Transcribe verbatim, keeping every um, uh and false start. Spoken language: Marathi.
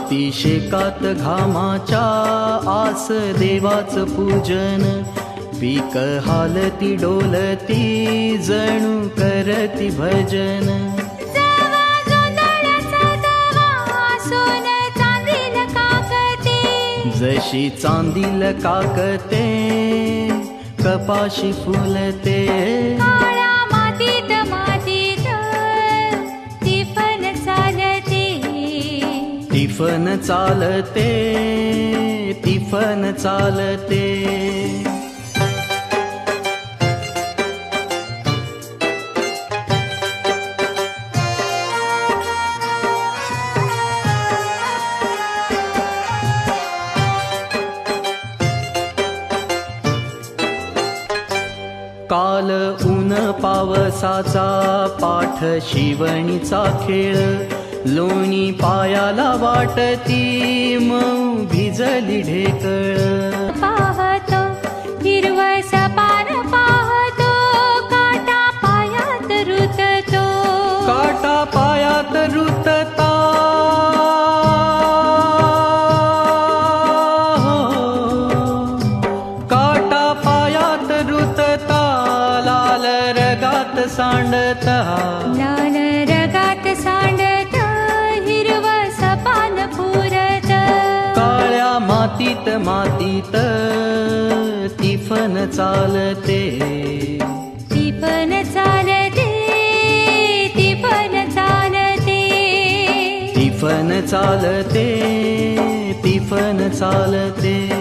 माती शेकात घामाच्या आस देवाच पूजन पीक हालती डोलती जणू करती भजन जशी चांदील काकते कपाशी फुलते काळ्या मातीत मातीत तिफन चालते तिफन चालते तिफन चालते काल ऊन पावसाचा पाठ शिवणीचा खेळ लोणी पायाला वाटती मऊ भिजली ढेकळ पाहतो हिरवं सपान पाहतो काटा पायात रुततो काटा पायात रुतता काटा पायात रुतता लाल रगात सांडता लाल रगात सांडत हिरवं सपान फुरत काळ्या मातीत मातीत तिफन चालते तिफन चालते तिफन चालते तिफन चालते तिफन चालते